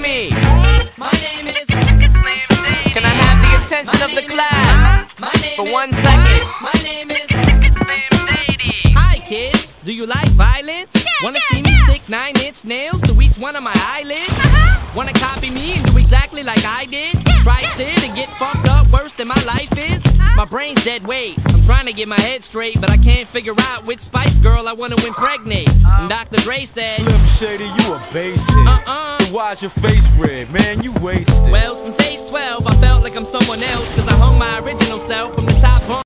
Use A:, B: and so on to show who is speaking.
A: me?
B: My name is
A: Can I have the attention of the class for 1 second?
B: My name is
A: Hi kids, do you like violence? Wanna see me stick 9-inch nails to each one of my eyelids? Wanna copy me and do exactly like I did? Try sit and get fucked up worse than my life is? My brain's dead weight, I'm trying to get my head straight, but I can't figure out which Spice Girl I wanna impregnate. And Dr. Dre said,
C: Slim Shady, you a basic. Then why's your face red, man? You wasted.
A: well, since age 12 I felt like I'm someone else, cause I hung my original self from the top bunk.